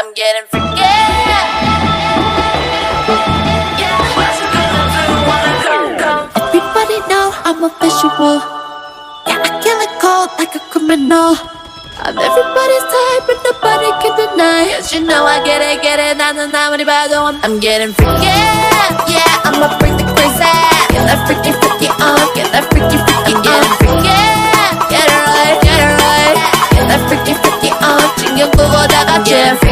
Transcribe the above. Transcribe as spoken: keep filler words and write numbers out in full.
I'm getting freaky. Yeah, what you gonna do? Wanna come, come? Everybody know I'm a visual. Yeah, I kill it cold like a criminal. I'm everybody's type, but nobody can deny. Yes, you know I get it, get it. 나는 아무리 봐도 I'm, I'm getting freaky. Yeah, I'm a freaky crazy. Get that freaky freaky on. Get that freaky freaky on. I'm getting freaky. Get it right, get it right. Get that freaky freaky on. 챙겨 보고 다 같이.